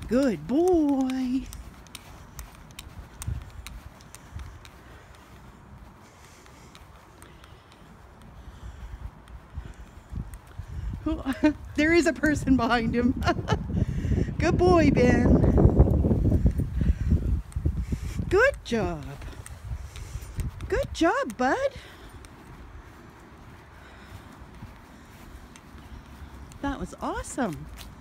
Good boy. There is a person behind him. Good boy, Ben. Good job. Good job, bud. That was awesome.